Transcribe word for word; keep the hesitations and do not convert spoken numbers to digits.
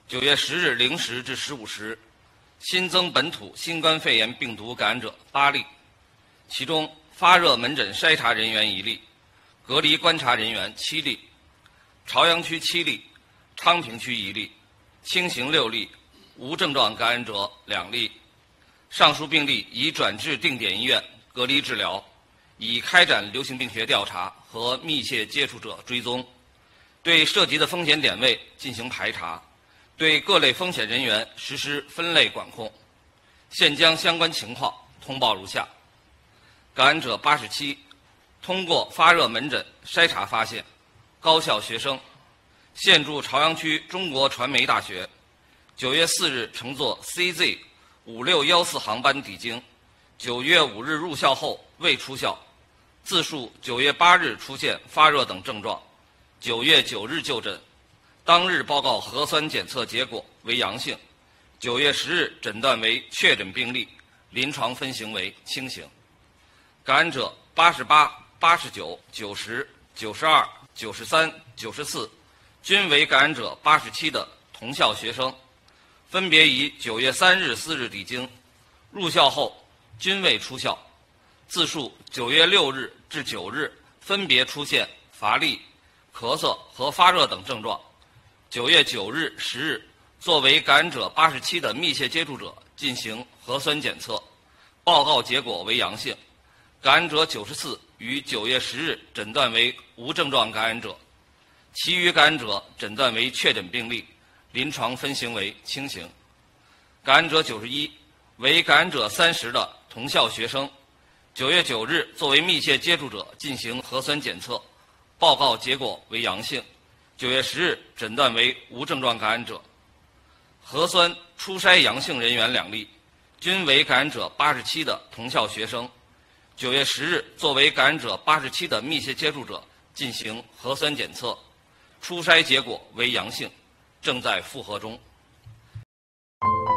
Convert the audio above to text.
九月十日零时至十五时，新增本土新冠肺炎病毒感染者八例，其中发热门诊筛查人员一例，隔离观察人员七例，朝阳区七例，昌平区一例，轻型六例，无症状感染者两例。上述病例已转至定点医院隔离治疗，已开展流行病学调查和密切接触者追踪，对涉及的风险点位进行排查，对各类风险人员实施分类管控。现将相关情况通报如下：感染者八十七，通过发热门诊筛查发现，高校学生，现住朝阳区中国传媒大学，九月四日乘坐 C Z 五六一四航班抵京，九月五日入校后未出校，自述九月八日出现发热等症状，九月九日就诊，当日报告核酸检测结果为阳性，九月十日诊断为确诊病例，临床分型为轻型。感染者八十八、八十九、九十、九十二、九十三、九十四，均为感染者八十七的同校学生，分别于九月三日、四日抵京，入校后均未出校，自述九月六日至九日分别出现乏力、咳嗽和发热等症状。九月九日、十日作为感染者八十七的密切接触者进行核酸检测，报告结果为阳性。感染者九十四于九月十日诊断为无症状感染者，其余感染者诊断为确诊病例，临床分型为轻型。感染者九十一为感染者三十的同校学生，九月九日作为密切接触者进行核酸检测，报告结果为阳性，九月十日诊断为无症状感染者。核酸初筛阳性人员两例，均为感染者八十七的同校学生，九月十日作为感染者八十七的密切接触者进行核酸检测，初筛结果为阳性，正在复核中。